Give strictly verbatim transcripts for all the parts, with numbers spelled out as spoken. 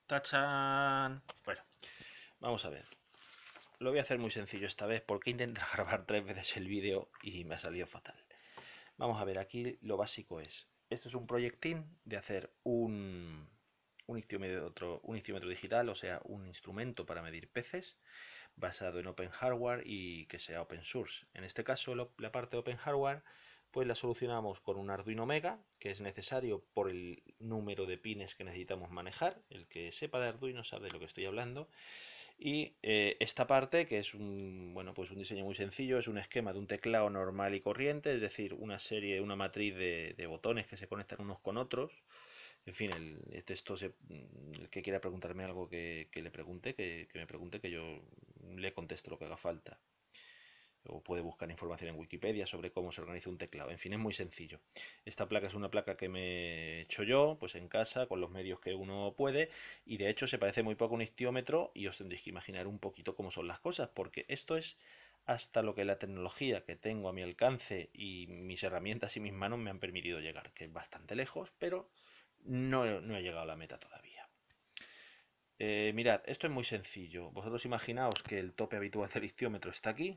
¡Tachán! Bueno, vamos a ver. Lo voy a hacer muy sencillo esta vez porque intenté grabar tres veces el vídeo y me ha salido fatal. Vamos a ver, aquí lo básico es, esto es un proyectil de hacer un, un ictiómetro, un ictiómetro digital, o sea, un instrumento para medir peces basado en Open Hardware y que sea open source. En este caso, lo, la parte de Open Hardware, pues la solucionamos con un Arduino Mega, que es necesario por el número de pines que necesitamos manejar. El que sepa de Arduino sabe de lo que estoy hablando. Y eh, esta parte, que es un, bueno, pues un diseño muy sencillo, es un esquema de un teclado normal y corriente, es decir, una serie, una matriz de, de botones que se conectan unos con otros. En fin, el, el texto se, el que quiera preguntarme algo que, que le pregunte, que, que me pregunte, que yo le contesto lo que haga falta. O puede buscar información en Wikipedia sobre cómo se organiza un teclado. En fin, es muy sencillo. Esta placa es una placa que me he hecho yo, pues en casa, con los medios que uno puede, y de hecho se parece muy poco a un ictiómetro, y os tendréis que imaginar un poquito cómo son las cosas, porque esto es hasta lo que la tecnología que tengo a mi alcance y mis herramientas y mis manos me han permitido llegar, que es bastante lejos, pero no, no he llegado a la meta todavía. Eh, mirad, esto es muy sencillo. Vosotros imaginaos que el tope habitual del ictiómetro está aquí.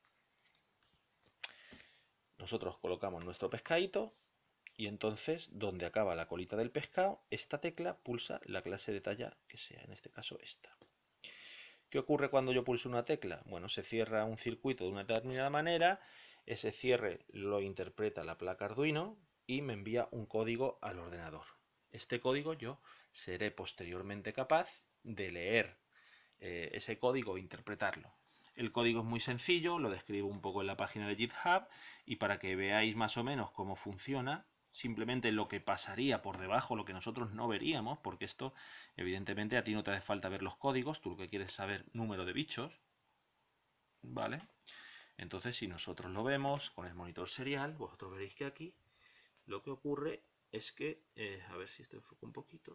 Nosotros colocamos nuestro pescadito y entonces donde acaba la colita del pescado, esta tecla pulsa la clase de talla que sea, en este caso esta. ¿Qué ocurre cuando yo pulso una tecla? Bueno, se cierra un circuito de una determinada manera, ese cierre lo interpreta la placa Arduino y me envía un código al ordenador. Este código yo seré posteriormente capaz de leer eh, ese código e interpretarlo. El código es muy sencillo, lo describo un poco en la página de GitHub y para que veáis más o menos cómo funciona, simplemente lo que pasaría por debajo, lo que nosotros no veríamos, porque esto evidentemente a ti no te hace falta ver los códigos, tú lo que quieres es saber número de bichos, ¿vale? Entonces si nosotros lo vemos con el monitor serial, vosotros veréis que aquí lo que ocurre es que, eh, a ver si esto enfoca un poquito,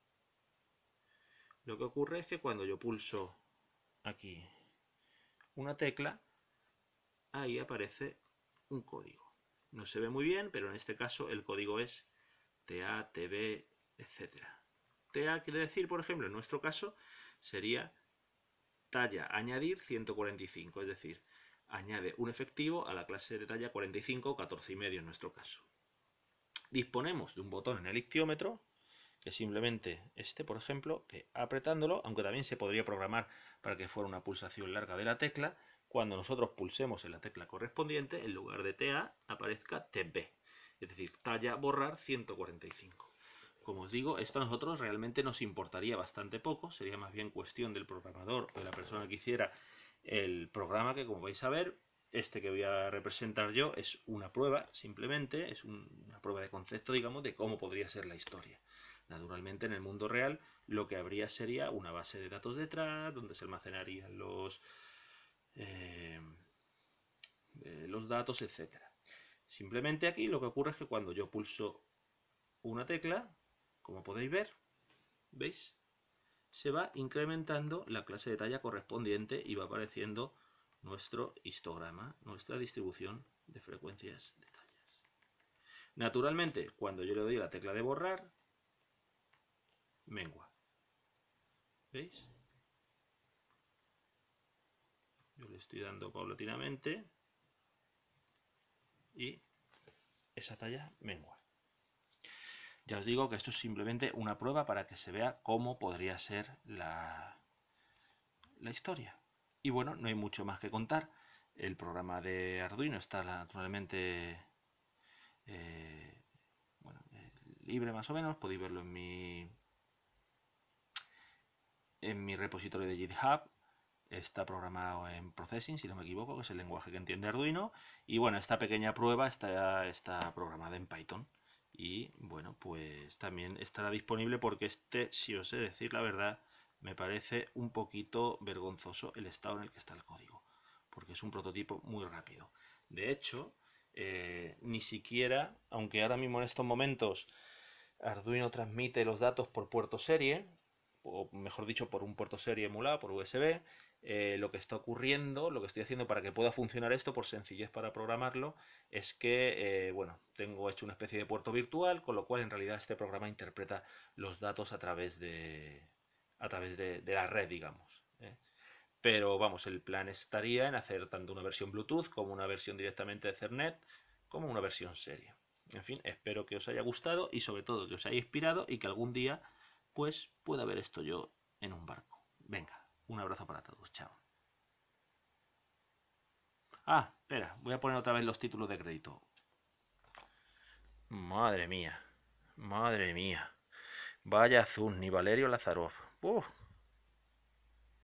lo que ocurre es que cuando yo pulso aquí una tecla, ahí aparece un código. No se ve muy bien, pero en este caso el código es T A, T B, etcétera. T A quiere decir, por ejemplo, en nuestro caso sería talla añadir ciento cuarenta y cinco, es decir, añade un efectivo a la clase de talla cuarenta y cinco o catorce y medio en nuestro caso. Disponemos de un botón en el ictiómetro, que simplemente este, por ejemplo, que apretándolo, aunque también se podría programar para que fuera una pulsación larga de la tecla, cuando nosotros pulsemos en la tecla correspondiente, en lugar de T A aparezca T B, es decir, talla borrar ciento cuarenta y cinco. Como os digo, esto a nosotros realmente nos importaría bastante poco, sería más bien cuestión del programador o de la persona que hiciera el programa, que como vais a ver, este que voy a representar yo es una prueba, simplemente, es un, una prueba de concepto, digamos, de cómo podría ser la historia. Naturalmente, en el mundo real, lo que habría sería una base de datos detrás, donde se almacenarían los, eh, eh, los datos, etcétera. Simplemente aquí lo que ocurre es que cuando yo pulso una tecla, como podéis ver, ¿veis? Se va incrementando la clase de talla correspondiente y va apareciendo nuestro histograma, nuestra distribución de frecuencias de tallas. Naturalmente, cuando yo le doy a la tecla de borrar, mengua. ¿Veis? Yo le estoy dando paulatinamente y esa talla mengua. Ya os digo que esto es simplemente una prueba para que se vea cómo podría ser la, la historia. Y bueno, no hay mucho más que contar. El programa de Arduino está naturalmente eh, bueno, eh, libre más o menos. Podéis verlo en mi, en mi repositorio de GitHub. Está programado en Processing, si no me equivoco, que es el lenguaje que entiende Arduino. Y bueno, esta pequeña prueba está, está programada en Python. Y bueno, pues también estará disponible porque este, si os sé decir la verdad, me parece un poquito vergonzoso el estado en el que está el código. Porque es un prototipo muy rápido. De hecho, eh, ni siquiera, aunque ahora mismo en estos momentos Arduino transmite los datos por puerto serie, o mejor dicho, por un puerto serie emulado, por U S B, eh, lo que está ocurriendo, lo que estoy haciendo para que pueda funcionar esto, por sencillez para programarlo, es que, eh, bueno, tengo hecho una especie de puerto virtual, con lo cual en realidad este programa interpreta los datos a través de, a través de, de la red, digamos. ¿eh? Pero vamos, el plan estaría en hacer tanto una versión Bluetooth como una versión directamente de Ethernet, como una versión serie. En fin, espero que os haya gustado y sobre todo que os haya inspirado y que algún día pues pueda ver esto yo en un barco. Venga, un abrazo para todos, chao. Ah, espera, voy a poner otra vez los títulos de crédito. Madre mía, madre mía. Vaya Zun, ni Valerio Lazarov. ¡Uf!